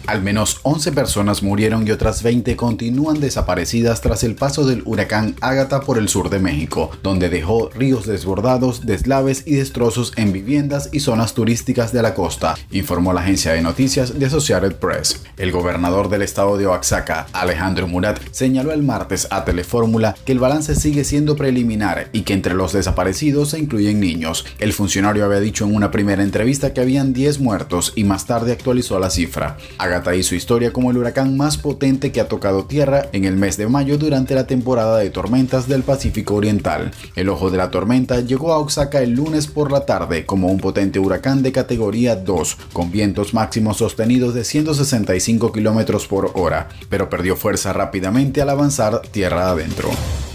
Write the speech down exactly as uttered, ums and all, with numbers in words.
Al menos once personas murieron y otras veinte continúan desaparecidas tras el paso del huracán Ágata por el sur de México, donde dejó ríos desbordados, deslaves y destrozos en viviendas y zonas turísticas de la costa, informó la agencia de noticias de Associated Press. El gobernador del estado de Oaxaca, Alejandro Murat, señaló el martes a Telefórmula que el balance sigue siendo preliminar y que entre los desaparecidos se incluyen niños. El funcionario había dicho en una primera entrevista que habían diez muertos y más tarde actualizó la cifra. Ágata hizo historia como el huracán más potente que ha tocado tierra en el mes de mayo durante la temporada de tormentas del Pacífico Oriental. El ojo de la tormenta llegó a Oaxaca el lunes por la tarde como un potente huracán de categoría dos, con vientos máximos sostenidos de ciento sesenta y cinco kilómetros por hora, pero perdió fuerza rápidamente al avanzar tierra adentro.